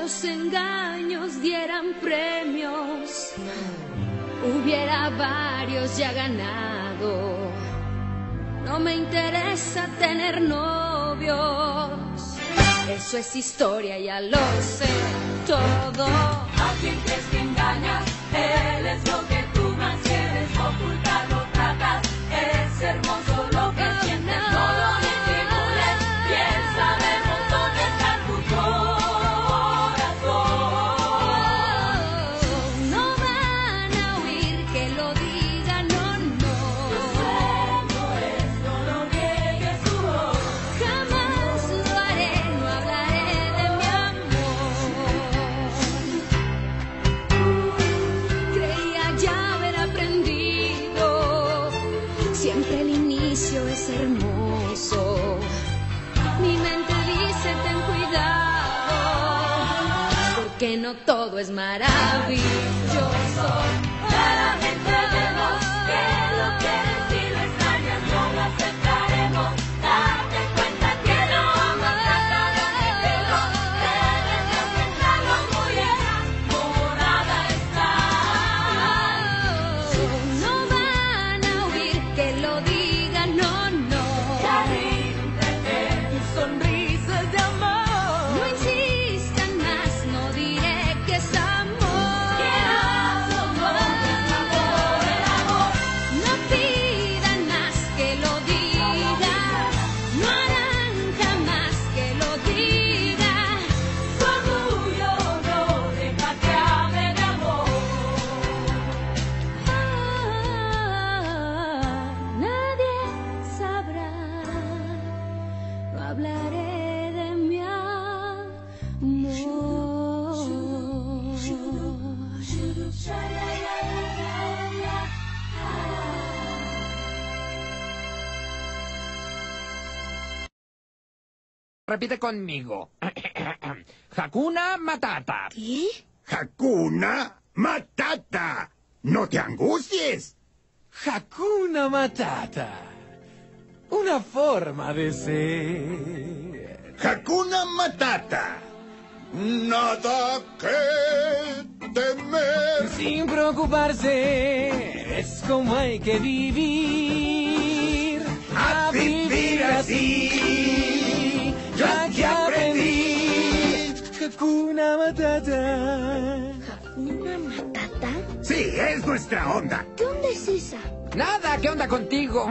los engaños dieran premios, hubiera varios ya ganado. No me interesa tener novios, eso es historia, ya lo sé todo. ¿A quién crees que engañas? Él es lo que tú más quieres, ocultarlo tratas. Es hermoso lo que sientes, no lo disimules. Piensa de dónde está tu corazón. No van a oír que lo diga, no, no. Tu sueño es, no lo niegues tu voz. Jamás lo haré, no hablaré de mi amor. Creía ya haber aprendido, siempre el inicio es hermoso. Mi mente dice ten cuidado, porque no todo es maravilloso. Claramente vemos que lo quieres y lo extrañas, no lo aceptaremos. Date cuenta que no amas, trata de admitirlo. Debes de aceptarlo muy enamorada estás. No van a oír que lo diga, no, no. Ya ríndete, tu sonrisa es de amor. No insistan más, no diré que es amor. Quiero por el amor. No pidan más que lo diga, no harán jamás que lo diga. Tu orgullo no deja que hable de amor. Nadie sabrá, no hablaré de mi amor. Repite conmigo. Hakuna Matata. ¿Qué? Hakuna Matata. No te angusties. Hakuna Matata. Una forma de ser. Hakuna Matata. Nada que temer. Sin preocuparse, es como hay que vivir. A vivir así. Ya que aprendí. Hakuna Matata. ¿Una matata? Sí, es nuestra onda. ¿Qué onda es esa? Nada, ¿qué onda contigo?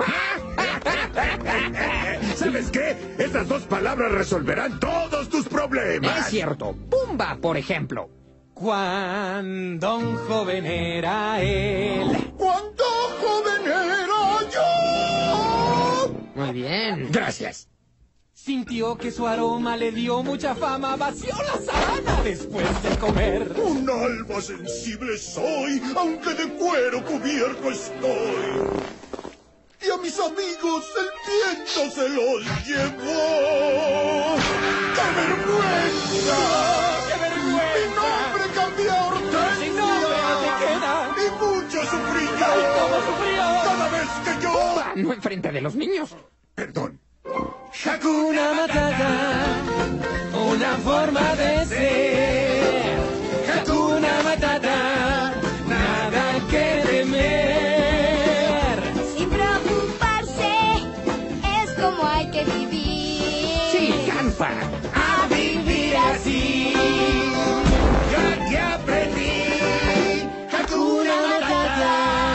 ¿Sabes qué? Estas dos palabras resolverán todos tus problemas. Es cierto. Pumba, por ejemplo. Cuando un joven era él. ¿Cuánto joven era yo? Muy bien. Gracias. Sintió que su aroma le dio mucha fama, vació la sabana después de comer. Un alma sensible soy, aunque de cuero cubierto estoy. Y a mis amigos el viento se los llevó. ¡Qué vergüenza! ¡Qué vergüenza! Mi nombre cambió a Hortensia. ¡Sin nombre no te queda! Y mucho sufrí yo. ¡Ay, cómo sufrió! Cada vez que yo... No enfrente de los niños. Perdón. Hakuna Matata, una forma de ser. Hakuna Matata, nada que temer. Sin preocuparse, es como hay que vivir. Sí, canta. A vivir así. Ya que aprendí. Hakuna Matata.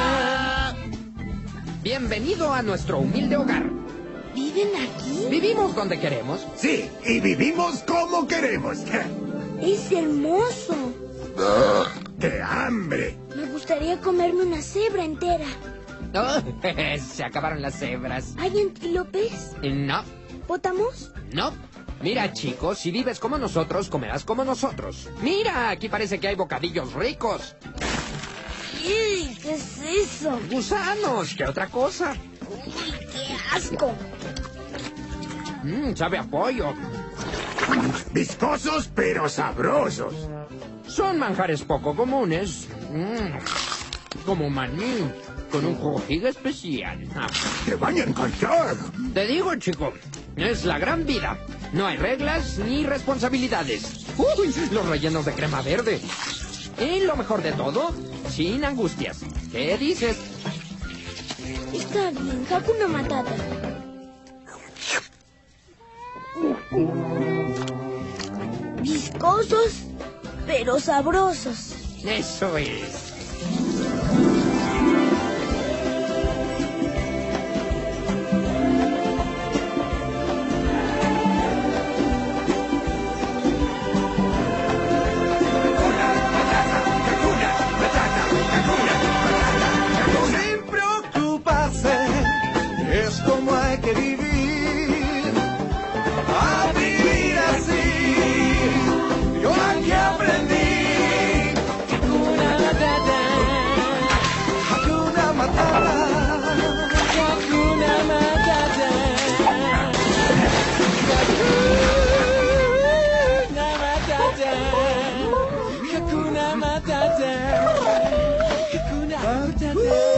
Bienvenido a nuestro humilde hogar. ¿Viven aquí? Vivimos donde queremos. Sí, y vivimos como queremos. Es hermoso. ¡Qué hambre! Me gustaría comerme una cebra entera. Oh, se acabaron las cebras. ¿Hay antílopes? No, ¿Pótamos? no. Mira, chicos, si vives como nosotros, comerás como nosotros. Mira, aquí parece que hay bocadillos ricos. ¡Uy! ¿Qué es eso? Gusanos, ¿qué otra cosa? ¡Uy, qué asco! Sabe a pollo. Viscosos pero sabrosos. Son manjares poco comunes. Como maní, con un jugo especial. Te van a encantar. Te digo, chico, es la gran vida. No hay reglas ni responsabilidades. ¡Uy! Los rellenos de crema verde. Y lo mejor de todo, sin angustias. ¿Qué dices? Está bien, Hakuna Matata. Viscosos, pero sabrosos. Eso es. Sin preocuparse, es como hay que vivir. A vivir así, yo aquí aprendí. Hakuna Matata, Hakuna Matata, Hakuna Matata, Hakuna Matata, Hakuna Matata, Hakuna Matata.